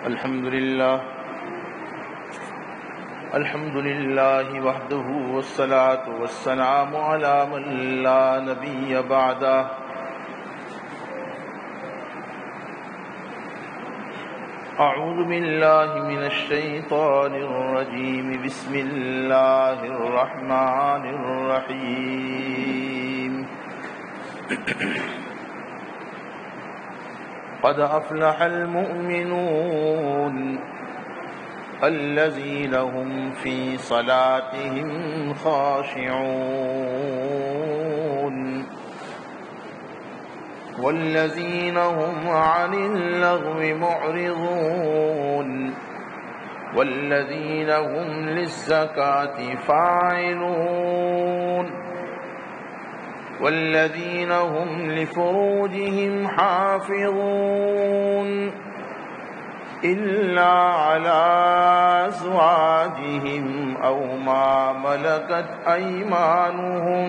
الحمد لله وحده والصلاة والسلام على من لا نبي بعده أعوذ بالله من الشيطان الرجيم بسم الله الرحمن الرحيم قد أفلح المؤمنون الذين هم في صلاتهم خاشعون والذين هم عن اللغو معرضون والذين هم للزكاة فاعلون والذين هم لفروجهم حافظون إلا على أزواجهم أو ما ملكت أيمانهم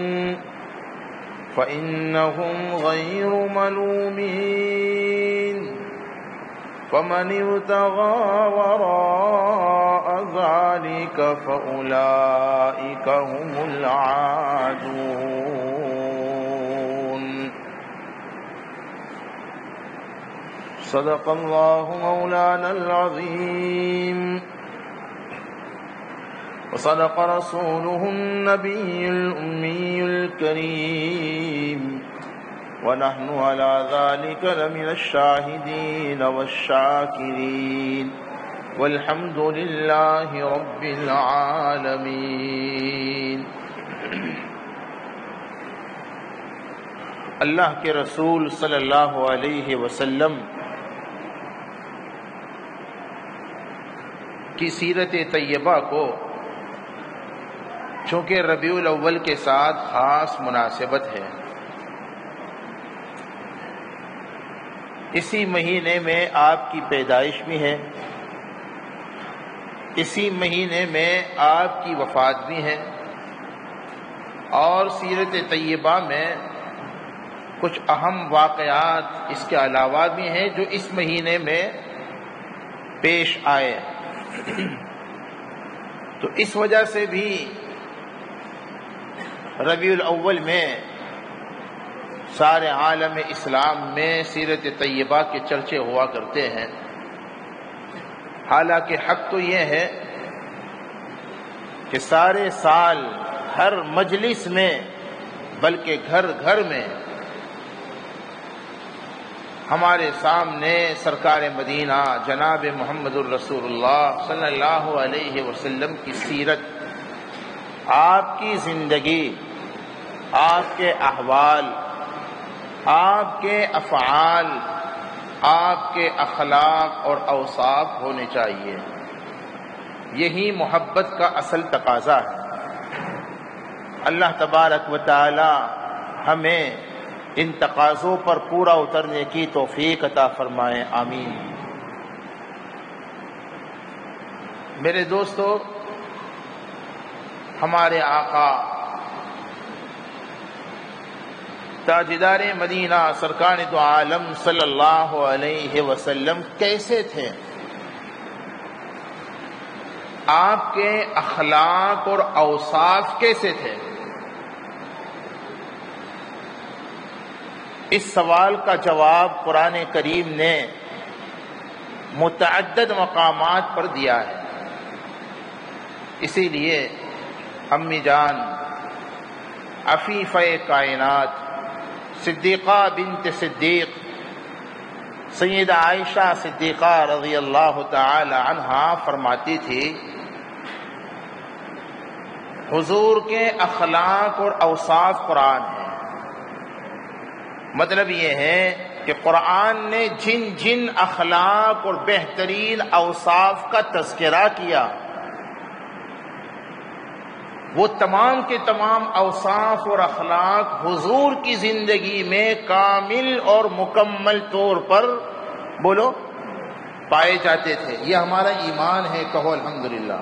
فإنهم غير ملومين فمن ابتغى وراء ذلك فأولئك هم العادون. صدق الله مولانا العظيم وصدق رسوله النبي الأمي الكريم ونحن على ذلك لمن الشاهدين والشاكرين والحمد لله رب العالمين. اللہ کے رسول صلی اللہ علیہ وسلم کی سیرت طیبہ کو چونکہ ربیع الاول کے ساتھ خاص مناسبت ہے، اسی مہینے میں آپ کی پیدائش بھی ہے، اسی مہینے میں آپ کی وفات بھی ہے، اور سیرت طیبہ میں کچھ اہم واقعات اس کے علاوہ بھی ہیں جو اس مہینے میں پیش آئے، تو اس وجہ سے بھی ربیع الاول میں سارے عالم اسلام میں سیرت طیبہ کے چرچے ہوا کرتے ہیں. حالانکہ حق تو یہ ہے کہ سارے سال ہر مجلس میں بلکہ گھر گھر میں ہمارے سامنے سرکار مدینہ جناب محمد الرسول اللہ صلی اللہ علیہ وسلم کی سیرت، آپ کی زندگی، آپ کے احوال، آپ کے افعال، آپ کے اخلاق اور اوصاف ہونے چاہیے. یہی محبت کا اصل تقاضا ہے. اللہ تبارک و تعالی ہمیں ان تقاضوں پر پورا اترنے کی توفیق عطا فرمائے، آمین. میرے دوستو، ہمارے آقا تاجدار مدینہ سرکار دو عالم صلی اللہ علیہ وسلم کیسے تھے؟ آپ کے اخلاق اور اوصاف کیسے تھے؟ اس سوال کا جواب قرآن کریم نے متعدد مقامات پر دیا ہے. اسی لیے امی جان عفیفہ کائنات صدیقہ بنت صدیق سیدہ عائشہ صدیقہ رضی اللہ تعالی عنہا فرماتی تھی، حضور کے اخلاق اور اوصاف قرآن ہے. مطلب یہ ہے کہ قرآن نے جن جن اخلاق اور بہترین اوصاف کا تذکرہ کیا، وہ تمام کے تمام اوصاف اور اخلاق حضور کی زندگی میں کامل اور مکمل طور پر بولو پائے جاتے تھے. یہ ہمارا ایمان ہے، کہو الحمدللہ.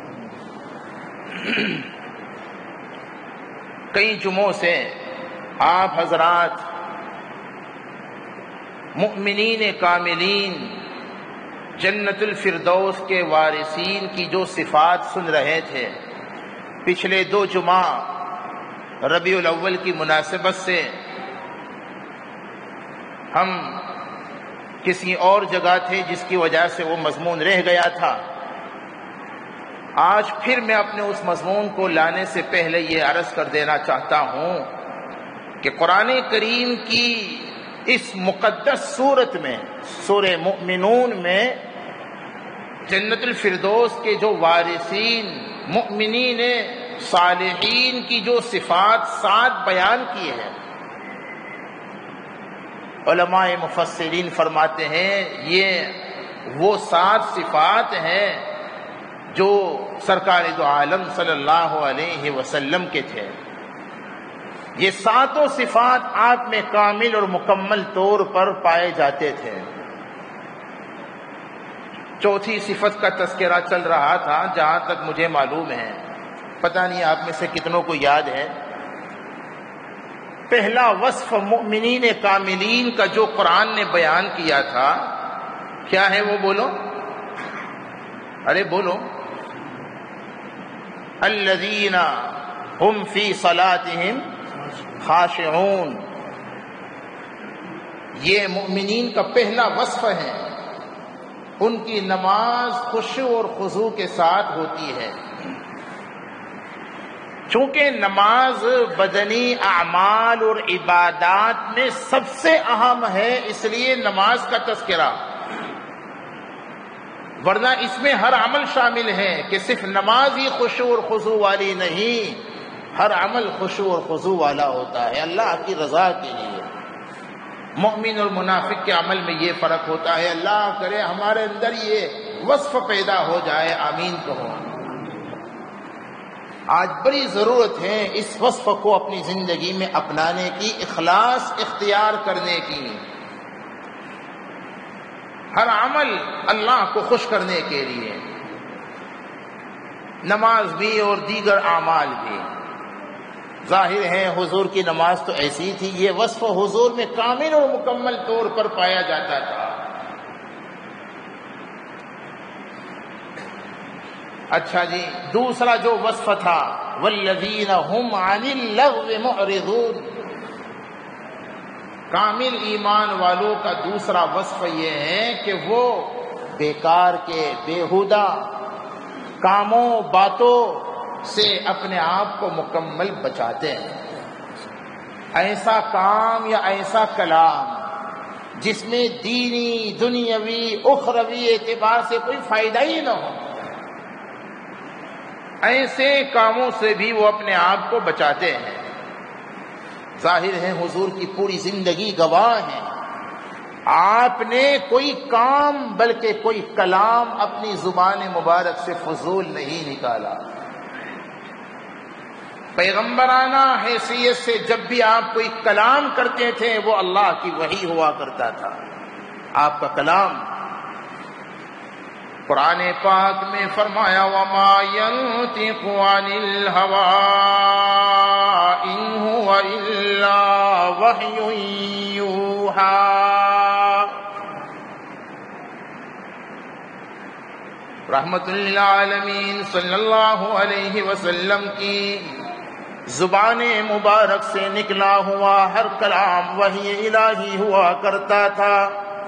کئی جمعوں سے آپ حضرات مؤمنین کاملین جنت الفردوس کے وارثین کی جو صفات سن رہے تھے، پچھلے 2 جمعہ ربیع الاول کی مناسبت سے ہم کسی اور جگہ تھے جس کی وجہ سے وہ مضمون رہ گیا تھا۔ آج پھر میں اپنے اس مضمون کو لانے سے پہلے یہ عرض کر دینا چاہتا ہوں کہ قرآن کریم کی اس مقدس سورت میں، سورہ مؤمنون میں، جنت الفردوس کے جو وارثین مؤمنین صالحین کی جو صفات 7 بیان کی ہیں، علماء مفسرین فرماتے ہیں یہ وہ 7 صفات ہیں جو سرکار دو عالم صلی اللہ علیہ وسلم کے تھے۔ یہ 7 صفات آپ میں کامل اور مکمل طور پر پائے جاتے تھے۔ چوتھی صفت کا تذکرہ چل رہا تھا جہاں تک مجھے معلوم ہے، پتہ نہیں آپ میں سے کتنوں کو یاد ہے۔ پہلا وصف مؤمنین کاملین کا جو قرآن نے بیان کیا تھا، کیا ہے وہ؟ بولو، ارے بولو۔ الذین ہم فی صلاتہم خاشعون، یہ مؤمنین کا پہلا وصف ہے۔ ان کی نماز خشوع اور خضوع کے ساتھ ہوتی ہے۔ چونکہ نماز بدنی اعمال اور عبادات میں سب سے اہم ہے، اس لیے نماز کا تذکرہ، ورنہ اس میں ہر عمل شامل ہے کہ صرف نماز ہی خشوع اور خضوع والی نہیں، ہر عمل خشوع اور خضوع والا ہوتا ہے اللہ کی رضا کے لیے۔ مومن اور منافق کے عمل میں یہ فرق ہوتا ہے۔ اللہ کرے ہمارے اندر یہ وصف پیدا ہو جائے، آمین کہو۔ آج بڑی ضرورت ہے اس وصف کو اپنی زندگی میں اپنانے کی، اخلاص اختیار کرنے کی، ہر عمل اللہ کو خوش کرنے کے لیے، نماز بھی اور دیگر اعمال بھی۔ ظاہر ہے حضور کی نماز تو ایسی تھی، یہ وصف حضور میں کامل اور مکمل طور پر پایا جاتا تھا۔ اچھا جی، دوسرا جو وصف تھا، والذین هم عن اللغو معرضون، کامل ایمان والوں کا دوسرا وصف یہ ہے کہ وہ بیکار کے، بیہودہ کاموں باتوں سے اپنے آپ کو مکمل بچاتے ہیں۔ ایسا کام یا ایسا کلام جس میں دینی، دنیاوی، اخروی اعتبار سے کوئی فائدہ ہی نہ ہو، ایسے کاموں سے بھی وہ اپنے آپ کو بچاتے ہیں۔ ظاہر ہے حضور کی پوری زندگی گواہ ہے، آپ نے کوئی کام بلکہ کوئی کلام اپنی زبان مبارک سے فضول نہیں نکالا۔ پیغمبرانہ حیثیت سے جب بھی آپ کوئی کلام کرتے تھے وہ اللہ کی وحی ہوا کرتا تھا۔ آپ کا کلام قرآن پاک میں فرمایا وَمَا يَنطِقُ عَنِ الْهَوَىٰ إِنْ هُوَ إِلَّا وَحْيٌ يُوحَىٰ۔ رحمت للعالمین صلی اللہ علیہ وسلم کی زبان مبارک سے نکلا ہوا ہر کلام وحی الہی ہوا کرتا تھا۔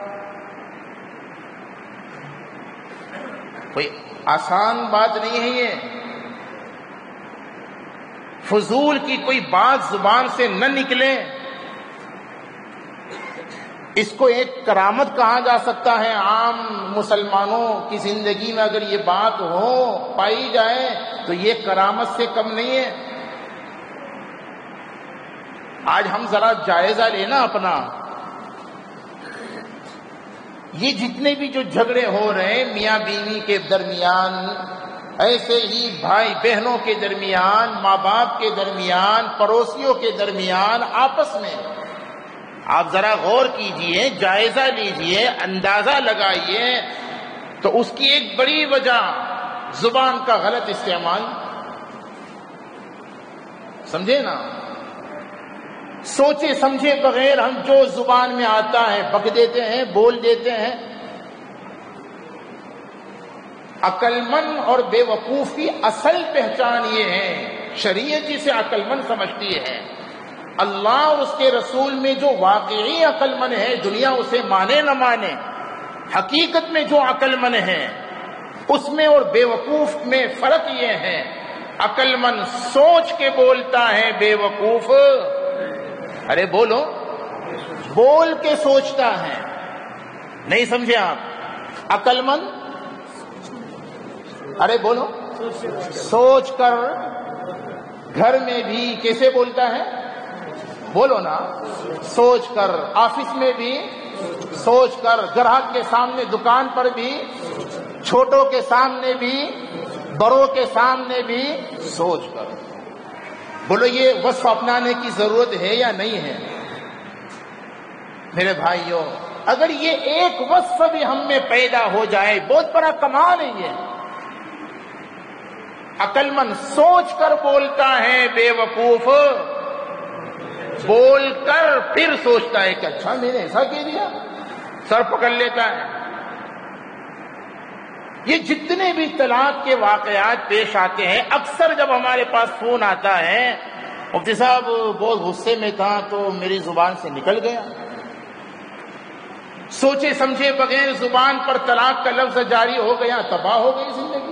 کوئی آسان بات نہیں ہے یہ، فضول کی کوئی بات زبان سے نہ نکلے، اس کو ایک کرامت کہا جا سکتا ہے۔ عام مسلمانوں کی زندگی میں اگر یہ بات ہو پائی جائے تو یہ کرامت سے کم نہیں ہے۔ آج ہم ذرا جائزہ لینا اپنا، یہ جتنے بھی جو جھگڑے ہو رہے ہیں میاں بیوی کے درمیان، ایسے ہی بھائی بہنوں کے درمیان، ماں باپ کے درمیان، پڑوسیوں کے درمیان، آپس میں، آپ ذرا غور کیجئے، جائزہ لیجئے، اندازہ لگائیے، تو اس کی ایک بڑی وجہ زبان کا غلط استعمال، سمجھے نا؟ سوچے سمجھے بغیر ہم جو زبان میں آتا ہے بک دیتے ہیں، بول دیتے ہیں۔ عقل مند اور بے وقوف کی اصل پہچان یہ ہے، شریعت جسے عقل مند سمجھتی ہے، اللہ اور اس کے رسول میں جو واقعی عقل مند ہے، دنیا اسے مانے نہ مانے، حقیقت میں جو عقل مند ہے اس میں اور بے وقوف میں فرق یہ ہے، عقل مند سوچ کے بولتا ہے، بے وقوف ارے بولو بول کے سوچتا ہے۔ نہیں سمجھے آپ؟ عقل مند ارے بولو سوچ کر، گھر میں بھی کیسے بولتا ہے؟ بولو نا، سوچ کر، آفس میں بھی سوچ کر، گراہک کے سامنے، دکان پر بھی، چھوٹوں کے سامنے بھی، بڑوں کے سامنے بھی سوچ کر۔ بولو یہ وصف اپنانے کی ضرورت ہے یا نہیں ہے؟ میرے بھائیوں، اگر یہ ایک وصف بھی ہم میں پیدا ہو جائے بہت بڑا کمال ہے۔ یہ عقل مند سوچ کر بولتا ہے، بے وقوف بول کر پھر سوچتا ہے کہ اچھا میں نے ایسا کہہ دیا، سر پکڑ لیتا ہے۔ یہ جتنے بھی طلاق کے واقعات پیش آتے ہیں، اکثر جب ہمارے پاس فون آتا ہے، مفتی صاحب بہت غصے میں تھا تو میری زبان سے نکل گیا، سوچے سمجھے بغیر زبان پر طلاق کا لفظ جاری ہو گیا، تباہ ہو گئی زندگی۔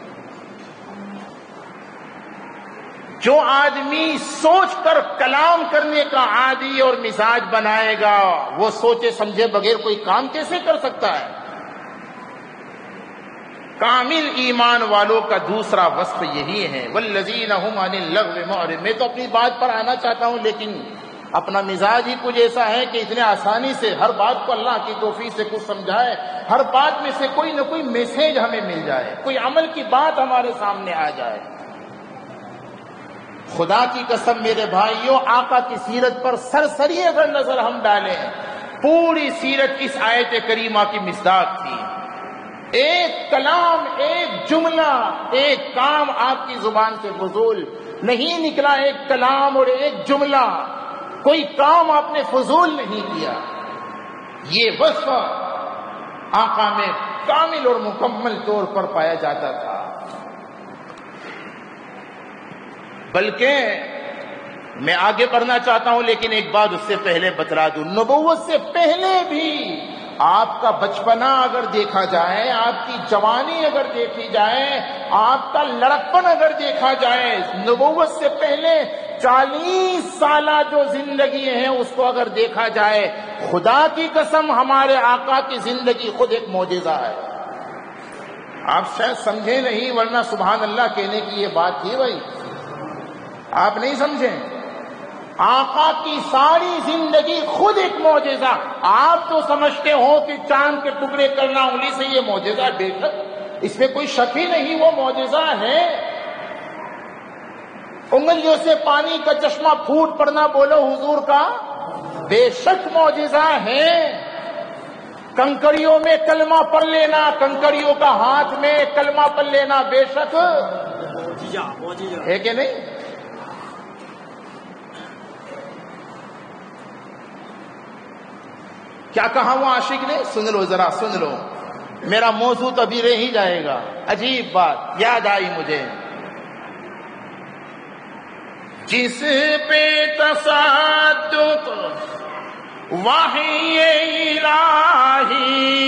جو آدمی سوچ کر کلام کرنے کا عادی اور مزاج بنائے گا، وہ سوچے سمجھے بغیر کوئی کام کیسے کر سکتا ہے؟ کامل ایمان والوں کا دوسرا وصف یہی ہے، والذین هم عن اللغو معرضون۔ میں تو اپنی بات پر آنا چاہتا ہوں، لیکن اپنا مزاج ہی کچھ ایسا ہے کہ اتنے آسانی سے ہر بات کو اللہ کی توفیق سے کچھ سمجھائے، ہر بات میں سے کوئی نہ کوئی میسج ہمیں مل جائے، کوئی عمل کی بات ہمارے سامنے آ جائے۔ خدا کی قسم میرے بھائیوں، آقا کی سیرت پر سرسری اگر نظر ہم ڈالیں، پوری سیرت اس آیت کریمہ کی مصداق تھی۔ ایک کلام، ایک جملہ، ایک کام آپ کی زبان سے فضول نہیں نکلا، ایک کلام اور ایک جملہ، کوئی کام آپ نے فضول نہیں کیا۔ یہ وصف آقا میں کامل اور مکمل طور پر پایا جاتا تھا۔ بلکہ میں آگے بڑھنا چاہتا ہوں، لیکن ایک بات اس سے پہلے بتلا دوں، نبوت سے پہلے بھی آپ کا بچپنا اگر دیکھا جائے، آپ کی جوانی اگر دیکھی جائے، آپ کا لڑکپن اگر دیکھا جائے، نبوت سے پہلے 40 سالہ جو زندگی ہے اس کو اگر دیکھا جائے، خدا کی قسم ہمارے آقا کی زندگی خود ایک معجزہ ہے۔ آپ شاید سمجھے نہیں، ورنہ سبحان اللہ کہنے کی یہ بات تھی بھائی، آپ نہیں سمجھیں۔ آقا کی ساری زندگی خود ایک معجزہ۔ آپ تو سمجھتے ہو کہ چاند کے ٹکڑے کرنا انگلی سے یہ معجزہ، بے شک اس میں کوئی شک ہی نہیں، وہ معجزہ ہے۔ انگلیوں سے پانی کا چشمہ پھوٹ پڑنا بولو حضور کا، بے شک معجزہ ہے۔ کنکریوں میں کلمہ پڑھ لینا، کنکریوں کا ہاتھ میں کلمہ پڑھ لینا، بے شک ہے کہ نہیں؟ کیا کہا وہ عاشق نے؟ سن لو ذرا، سن لو، میرا موضوع تو ابھی رہ ہی جائے گا۔ عجیب بات یاد آئی مجھے، جس پہ تصدق وحی الہی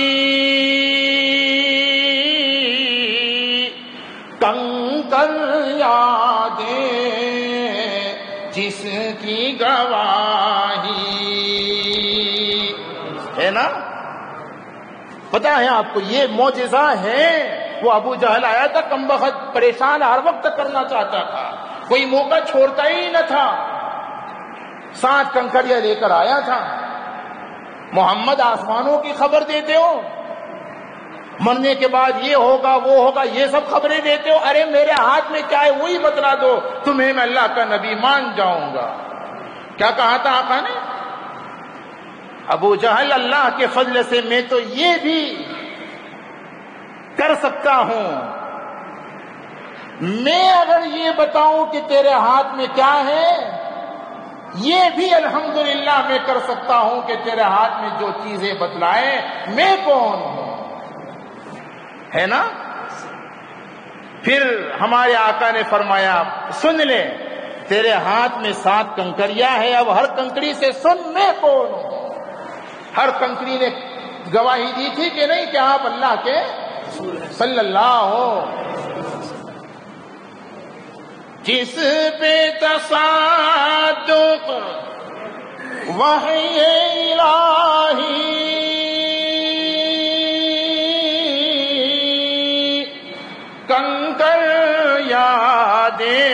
کنکر یادیں جس کی گواہی ہے نا، پتا ہے آپ کو یہ معجزہ ہے۔ وہ ابو جہل آیا تھا کم بخت، پریشان ہر وقت کرنا چاہتا تھا، کوئی موقع چھوڑتا ہی نہ تھا، 7 کنکریاں لے کر آیا تھا۔ محمد آسمانوں کی خبر دیتے ہو، مرنے کے بعد یہ ہوگا وہ ہوگا، یہ سب خبریں دیتے ہو، ارے میرے ہاتھ میں کیا ہے وہی بتلا دو، تمہیں میں اللہ کا نبی مان جاؤں گا۔ کیا کہا تھا آقا نے؟ ابو جہل اللہ کے فضل سے میں تو یہ بھی کر سکتا ہوں، میں اگر یہ بتاؤں کہ تیرے ہاتھ میں کیا ہے، یہ بھی الحمدللہ میں کر سکتا ہوں کہ تیرے ہاتھ میں جو چیزیں بتلائے میں کون ہوں، ہے نا؟ پھر ہمارے آقا نے فرمایا سن لے، تیرے ہاتھ میں 7 کنکریاں ہے، اب ہر کنکری سے سن میں کون ہوں۔ ہر کنکری نے گواہی دی تھی کہ نہیں کہ آپ اللہ کے صلی اللہ ہو۔ جس پہ تصادق وحی الہی کنکر یادیں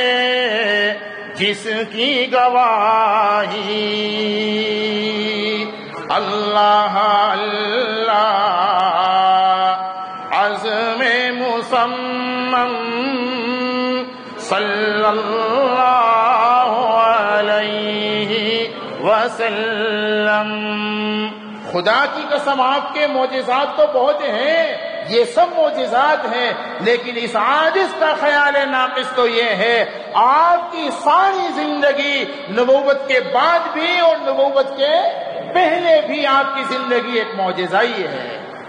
جس کی گواہی اللہ اللہ عزم مصمم صلی اللہ علیہ وسلم۔ خدا کی قسم آپ کے معجزات تو بہت ہیں، یہ سب معجزات ہیں، لیکن اس عاجز کا خیال ناقص تو یہ ہے آپ کی ساری زندگی نبوت کے بعد بھی اور نبوت کے پہلے بھی آپ کی زندگی ایک معجزہ ہی ہے۔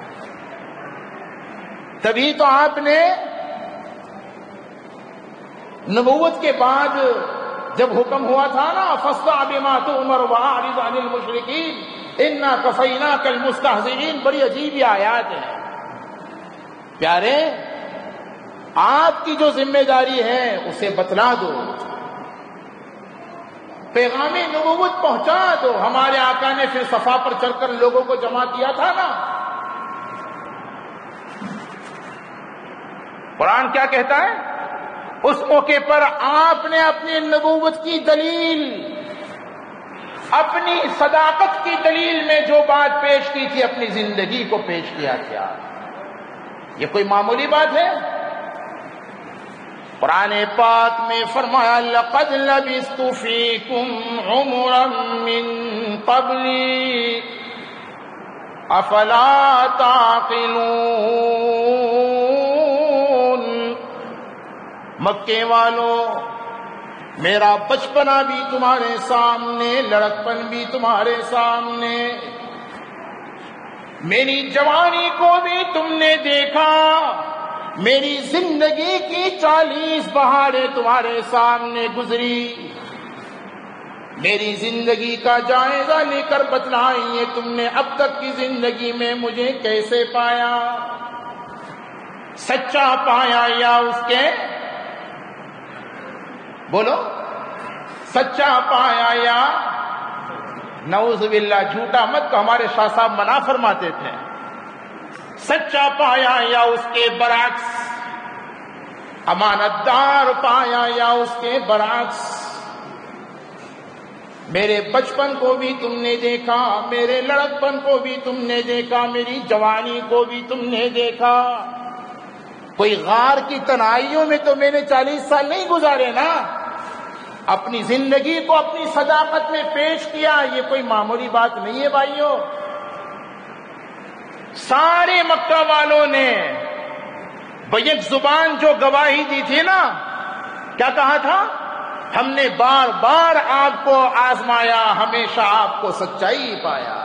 تبھی تو آپ نے نبوت کے بعد جب حکم ہوا تھا نا فاصدع بما تؤمر واعرض عن المشرکین انا کفیناک المستہزئین، بڑی عجیب آیات ہیں پیارے۔ آپ کی جو ذمہ داری ہے اسے بتلا دو، پیغام نبوت پہنچا دو۔ ہمارے آقا نے پھر صفا پر چڑھ کر لوگوں کو جمع کیا تھا نا، قرآن کیا کہتا ہے؟ اس موقع پر آپ نے اپنی نبوت کی دلیل، اپنی صداقت کی دلیل میں جو بات پیش کی تھی اپنی زندگی کو پیش کیا تھا۔ یہ کوئی معمولی بات ہے؟ قرآن پاک میں فرمایا لقد لبثت فیکم عمرا من قبلی افلا تعقلون۔ مکے والوں، میرا بچپنا بھی تمہارے سامنے، لڑکپن بھی تمہارے سامنے، میری جوانی کو بھی تم نے دیکھا، میری زندگی کی 40 بہاریں تمہارے سامنے گزری، میری زندگی کا جائزہ لے کر بتلائیے تم نے اب تک کی زندگی میں مجھے کیسے پایا، سچا پایا یا اس کے بولو سچا پایا یا نعوذ باللہ جھوٹا مت کہ ہمارے شاہ صاحب منع فرماتے تھے، سچا پایا یا اس کے برعکس، امانت دار پایا یا اس کے برعکس، میرے بچپن کو بھی تم نے دیکھا، میرے لڑکپن کو بھی تم نے دیکھا، میری جوانی کو بھی تم نے دیکھا۔ کوئی غار کی تنہائیوں میں تو میں نے 40 سال نہیں گزارے نا، اپنی زندگی کو اپنی صداقت میں پیش کیا، یہ کوئی معمولی بات نہیں ہے بھائیوں۔ سارے مکہ والوں نے بیک زبان جو گواہی دی تھی نا، کیا کہا تھا؟ ہم نے بار بار آپ کو آزمایا، ہمیشہ آپ کو سچائی پایا۔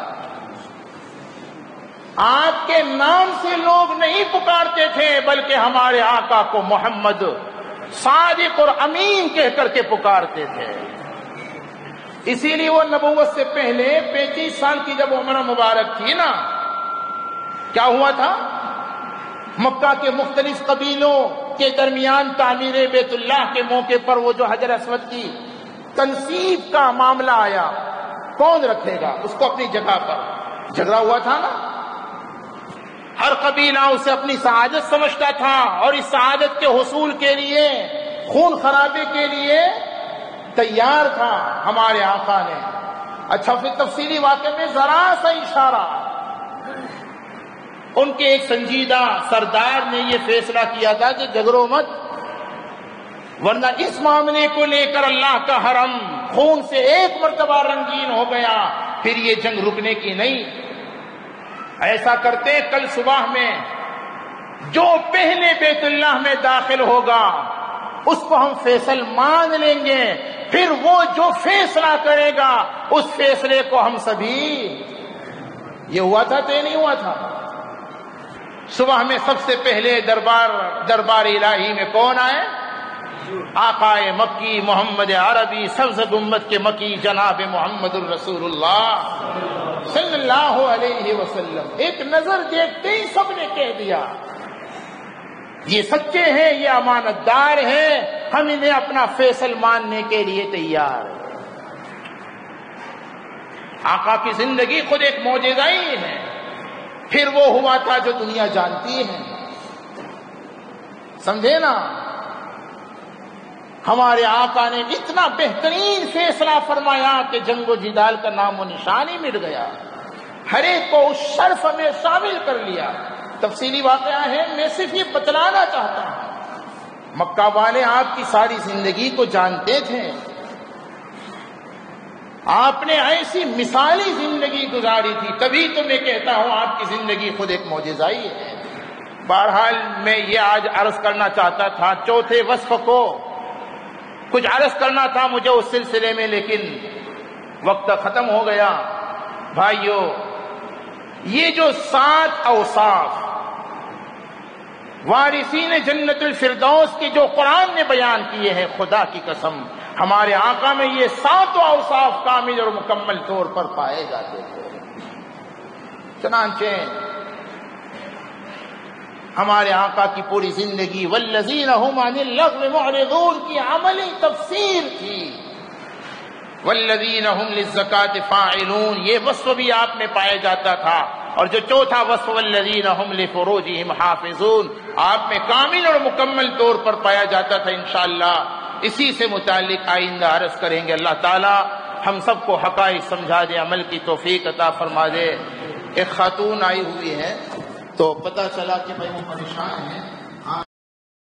آپ کے نام سے لوگ نہیں پکارتے تھے بلکہ ہمارے آقا کو محمد صادق اور امین کہہ کر کے پکارتے تھے۔ اسی لیے وہ نبوت سے پہلے 35 سال کی جب عمر مبارک تھی نا، کیا ہوا تھا؟ مکہ کے مختلف قبیلوں کے درمیان تعمیر بیت اللہ کے موقع پر وہ جو حجر اسود کی تنصیب کا معاملہ آیا، کون رکھے گا اس کو اپنی جگہ پر، جھگڑا ہوا تھا نا۔ ہر قبیلہ اسے اپنی سعادت سمجھتا تھا اور اس سعادت کے حصول کے لیے خون خرابے کے لیے تیار تھا۔ ہمارے آقا نے اچھا پھر تفصیلی واقعے میں ذرا سا اشارہ، ان کے ایک سنجیدہ سردار نے یہ فیصلہ کیا تھا کہ جھگڑو مت، ورنہ اس معاملے کو لے کر اللہ کا حرم خون سے ایک مرتبہ رنگین ہو گیا، پھر یہ جنگ رکنے کی نہیں۔ ایسا کرتے کل صبح میں جو پہلے بیت اللہ میں داخل ہوگا اس کو ہم فیصل مان لیں گے، پھر وہ جو فیصلہ کرے گا اس فیصلے کو ہم سبھی، یہ ہوا تھا تو یہ نہیں ہوا تھا، صبح میں سب سے پہلے دربار الہی میں کون آئے؟ آقائے مکی محمد عربی سبز گنبد کے مکی جناب محمد الرسول اللہ صلی اللہ علیہ وسلم. ایک نظر دیکھتے ہی سب نے کہہ دیا یہ سچے ہیں، یہ امانت دار ہیں، ہم انہیں اپنا فیصل ماننے کے لیے تیار ہیں. آقا کی زندگی خود ایک معجزہ ہی ہے. پھر وہ ہوا تھا جو دنیا جانتی ہے. سمجھے نا، ہمارے آقا نے اتنا بہترین فیصلہ فرمایا کہ جنگ و جدال کا نام و نشان ہی مٹ گیا. ہر ایک کو اس شرف میں شامل کر لیا. تفصیلی واقعہ ہے، میں صرف یہ بتلانا چاہتا ہوں. مکہ والے آپ کی ساری زندگی کو جانتے تھے. آپ نے ایسی مثالی زندگی گزاری تھی، تبھی تو میں کہتا ہوں آپ کی زندگی خود ایک معجزہ ہی ہے. بہرحال میں یہ آج عرض کرنا چاہتا تھا، چوتھے وصف کو کچھ عرض کرنا تھا مجھے اس سلسلے میں، لیکن وقت ختم ہو گیا. بھائیو، یہ جو 7 اوصاف وارثین جنت الفردوس کے جو قرآن نے بیان کیے ہیں، خدا کی قسم ہمارے آقا میں یہ 7 اوصاف کامل اور مکمل طور پر پائے جاتے تھے. چنانچہ ہمارے آقا کی پوری زندگی والذین هم عن اللغو معرضون کی عملی تفسیر تھی. والذین هم للزکاة فاعلون، یہ وصف بھی آپ میں پایا جاتا تھا. اور جو چوتھا وصف والذین هم لفروجهم حافظون آپ میں کامل اور مکمل طور پر پایا جاتا تھا. انشاءاللہ اسی سے متعلق آئندہ عرض کریں گے. اللہ تعالی ہم سب کو حقائق سمجھا دے، عمل کی توفیق عطا فرما دے. ایک خاتون آئی ہوئی ہے تو پتہ چلا کہ بھائی وہ پریشان ہیں.